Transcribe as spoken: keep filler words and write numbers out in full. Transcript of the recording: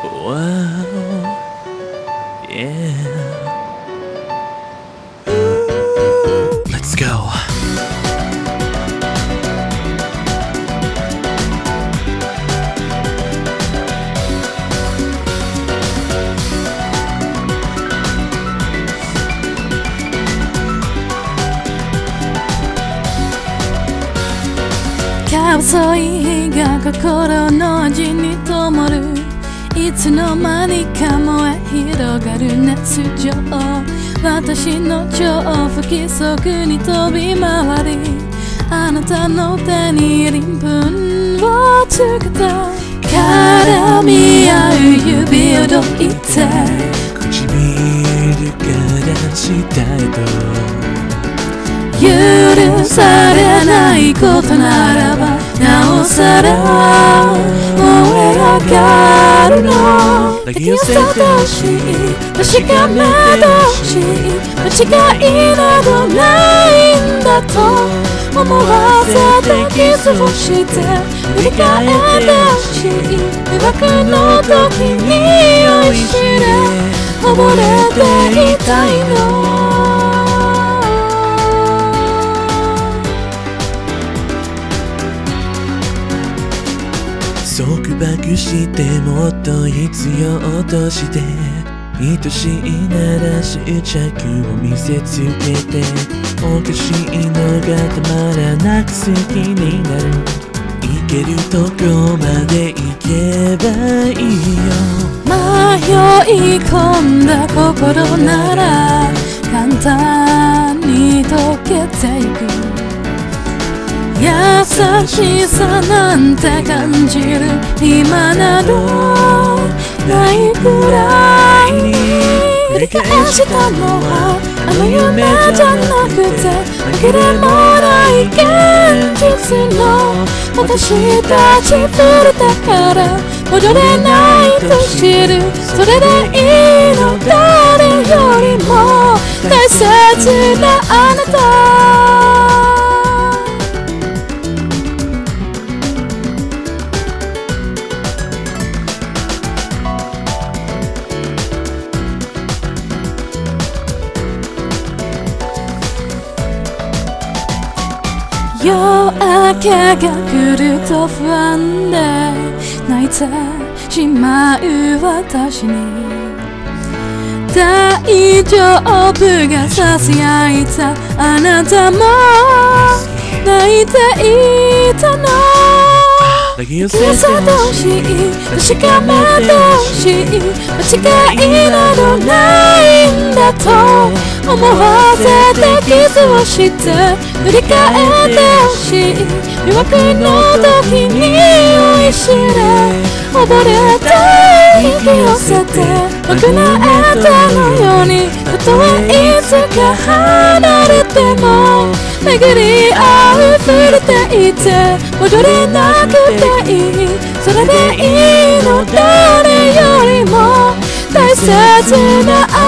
Wow, yeah. Let's go. 遅い日が心の味に灯るいつの間にか燃え広がる熱情私の超不規則に飛び回りあなたの手に鱗粉をつけた絡み合う指をどいて唇から下へと許されないことならばなおさら燃え上がるの抱き寄せてほしい確かめてほしい間違いなどないんだと思わせてキスをして振り返ってほしい魅惑の時に酔いしれ溺れていたいの束縛してもっと必要として愛しいなら執着を見せつけておかしいのがたまらなく好きになる行けるとこまで行けばいいよ迷い込んだ心なら簡単に溶けてゆく優しさなんて感じる今などないくらいに繰り返したのはあの夢じゃなくて紛れもない現実の私たち触れたから戻れないと知るそれでいいの誰よりも大切なあなた夜明けが来ると不安で泣いてしまう私に大丈夫がささやいたあなたも泣いていたの抱き寄せてほしい確かめてほしい間違いなどないんだと思わせてキスをして振り返ってほしい魅惑の時に酔いしれ溺れて引き寄せて僕のエタのようにたとえいつか離れても巡り合う触れていて戻れなくていいそれでいいの誰よりも大切な